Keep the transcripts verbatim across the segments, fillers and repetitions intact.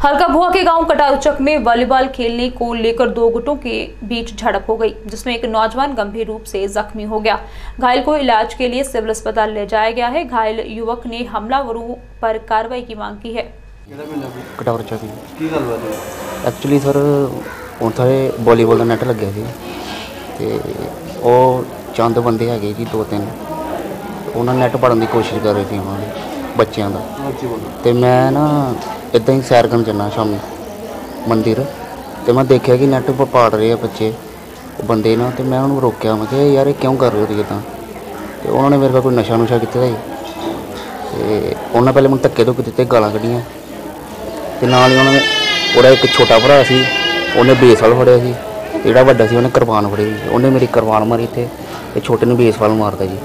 हल्का भुआ के गांव कटारुचक में वॉलीबॉल खेलने को लेकर दो गुटों के बीच झड़प हो गई, जिसमें एक नौजवान गंभीर रूप से जख्मी हो गया। घायल को इलाज के लिए सिविल अस्पताल ले जाया गया है। घायल युवक ने हमलावरों पर कार्रवाई की मांग की है। कटारुचक एक्चुअली सर उत्थे वॉलीबॉल का नैट लग्या सी ते ਉਹ चंद बंदे है जी दो तीन उन्होंने नैट पाड़न की कोशिश कर रहे थे उन्होंने बच्चों का। तो मैं ना इदा ही सैर करन जाना शामी मंदिर, तो मैं देखा कि नैट पाड़ रहे हैं बच्चे बंदे ना, तो मैं उन्होंने रोकया। मैं क्या यार क्यों कर रहे हो जिदा, तो उन्होंने मेरे को कोई नशा नुशा किया ही, तो उन्हें पहले मैं धक्के धुक्के दिते, गालां कढ़ियां, तो नाल ही उन्होंने वो एक छोटा भरा सी उन्हें बेसवाल फड़िया सी, जोड़ा वड्डा सी उन्हें करपान फड़ी, उन्हें मेरी करपान मारी थे, तो छोटे ने बेसवाल मारता जी।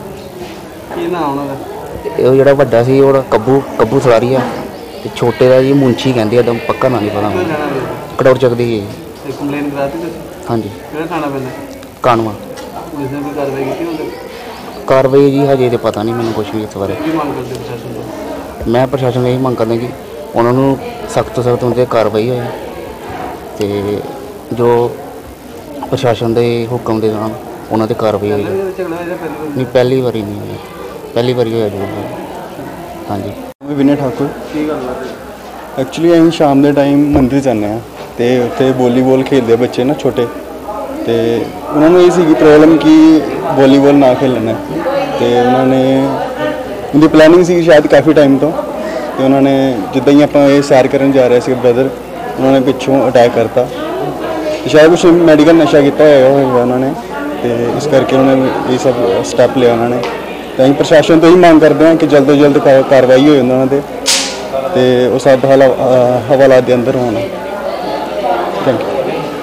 जो वड्डा सी वो कब्बू कब्बू सलारी है, तो छोटे का जी मुंशी कहते एकदम पक्का ना नहीं पता। कटारुचक दी हाँ जी कानवा कार्रवाई जी हजे तो पता नहीं मैंने कुछ भी इस बारे। मैं प्रशासन यही मंग करदा कि उन्होंने सख्त तो सख्त उनसे कार्रवाई हो, तो जो प्रशासन के हुक्म के नाम उन्होंने कार्रवाई हुई। नहीं पहली बारी नहीं, पहली बारी होया जो। हाँ जी विनय ठाकुर एक्चुअली अं शाम के टाइम मंदिर जाने तो उत्थे वॉलीबॉल खेलते बच्चे ना छोटे, तो उन्होंने ये सी प्रॉब्लम कि वॉलीबॉल ना खेलना, तो उन्होंने उनकी प्लैनिंग सी शायद काफ़ी टाइम तो तो उन्होंने जिदा ही आप सैर करन जा रहे थे ब्रदर, उन्होंने पिछों अटैक करता, तो शायद कुछ मैडिकल नशा किया होगा उन्होंने, तो इस करके उन्होंने ये सब स्टैप लिया उन्होंने। तो अं प्रशासन तो यही मांग करते हैं कि जल्द तो जल्द कार्रवाई हो उन्होंने, तो वो सब हवालात के अंदर होना। Thank you.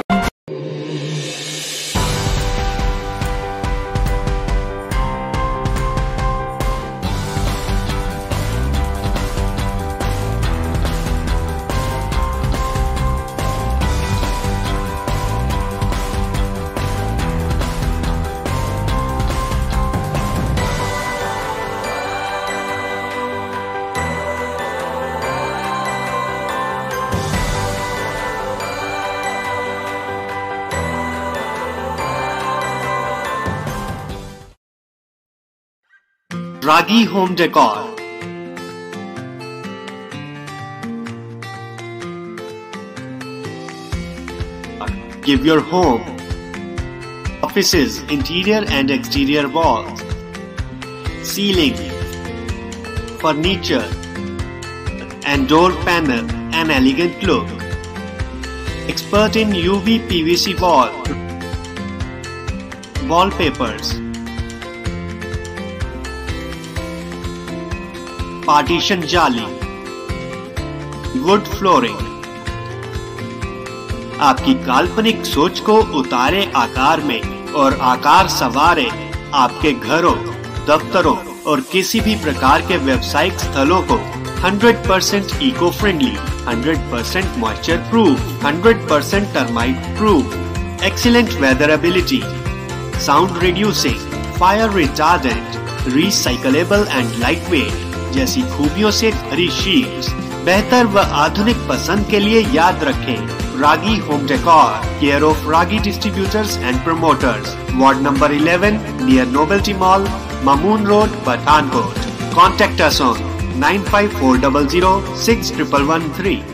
Ragi Home Decor. Give your home, offices, interior and exterior walls, ceiling, furniture and door panel an elegant look. Expert in U V P V C wall, wallpapers, partition जाली, wood flooring. आपकी काल्पनिक सोच को उतारे आकार में और आकार संवारे आपके घरों, दफ्तरों और किसी भी प्रकार के व्यावसायिक स्थलों को hundred percent eco friendly, hundred percent moisture proof, hundred percent termite proof, excellent weatherability, sound reducing, fire retardant, recyclable and lightweight जैसी खूबियों से भरी शीट्स। बेहतर व आधुनिक पसंद के लिए याद रखें Ragi home decor, care of Ragi distributors and promoters, ward number eleven near novelty mall, Mamun road, Pathankot. Contact us on nine five four zero zero six one one one three.